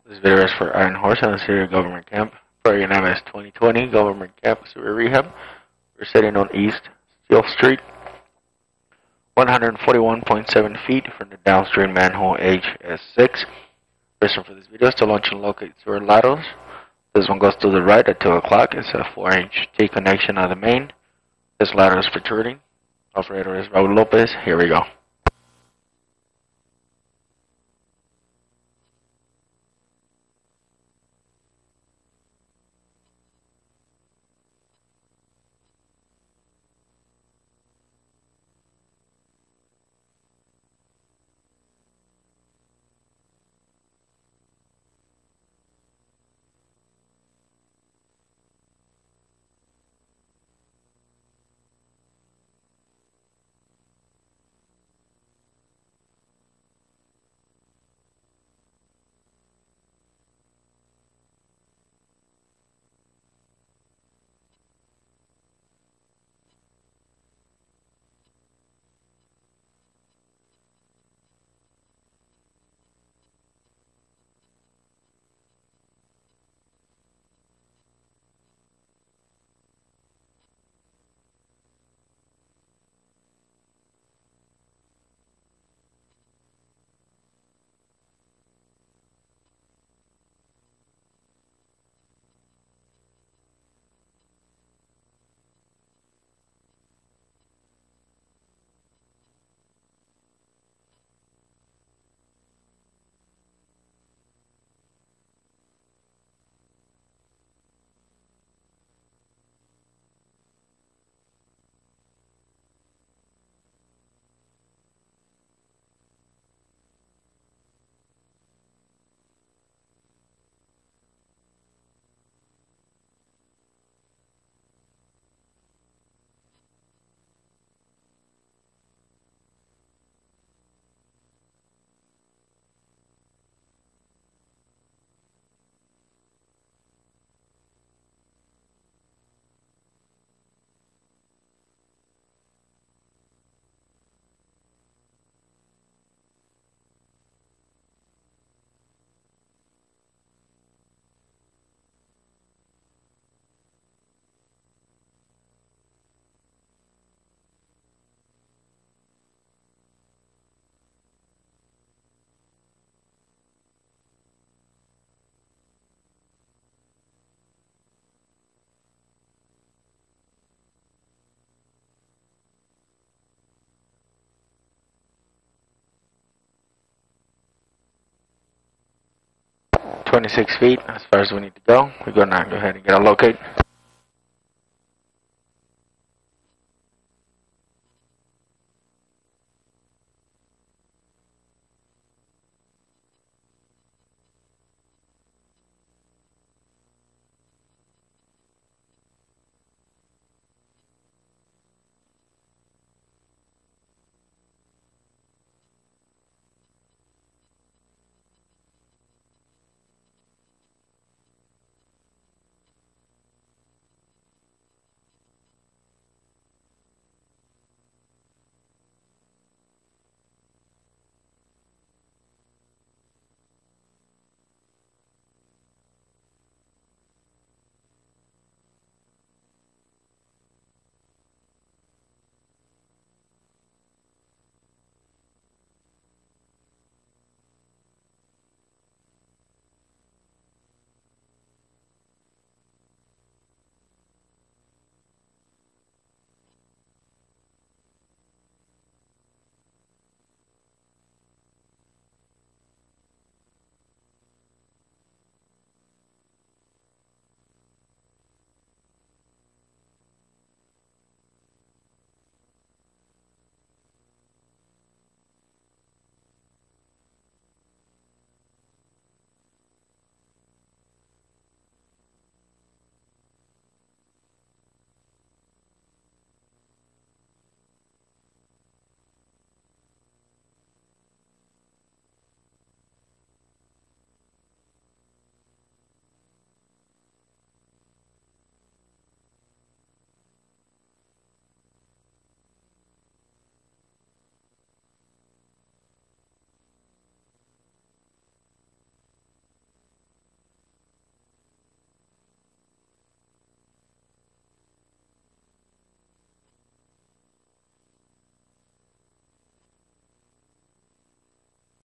This video is for Iron Horse and the Syria Government Camp. Program MS 2020 Government Camp Syria Rehab. We're sitting on East Steel Street, 141.7 feet from the downstream manhole HS6. Reason for this video is to launch and locate sewer laterals. This one goes to the right at 2 o'clock. It's a 4-inch T connection of the main. This lateral is protruding. Operator is Raul Lopez. Here we go. "26 feet as far as we need to go. We're gonna go ahead and get a locate.